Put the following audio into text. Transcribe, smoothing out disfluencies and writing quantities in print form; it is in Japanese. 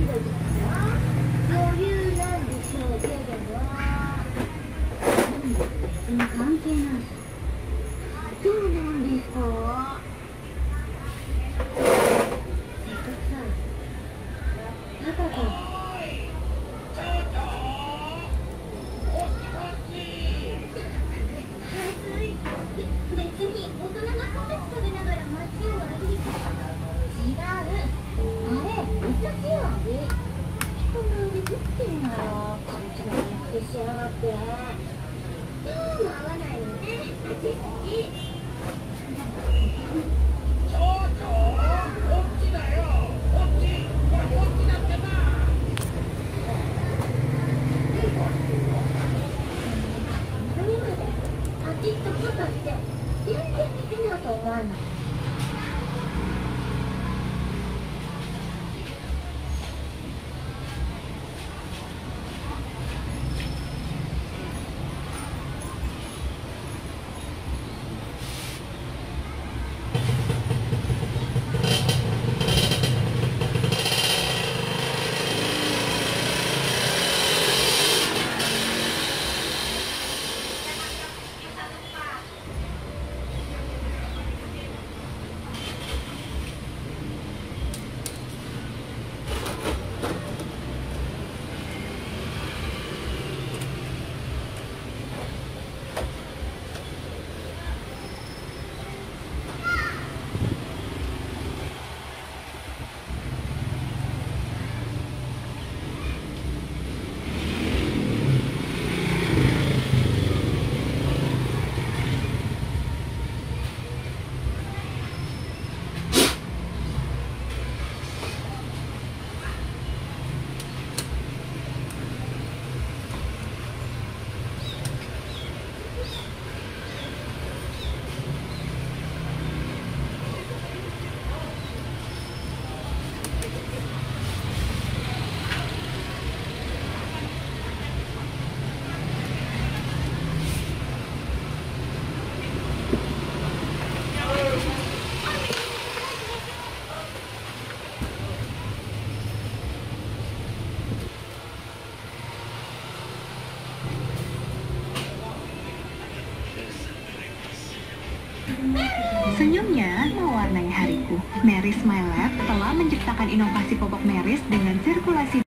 余裕なんでしょうけどな。別に関係ない。どうなんですか？せっかくさ、パパと別に大人がカフェ食べながら街を歩いて違う。あれ、めっちゃ強い。人の腕食ってんのよ。勘違いなくてしやがって。どうも合わないのね、あちこち。 ちょこっちだよ。こっち。これこっちだってば。 それまであっちとパパって全然似てないと思わない？ Senyumnya mewarnai hariku. Mary's My Lab telah menciptakan inovasi popok Mary's dengan sirkulasi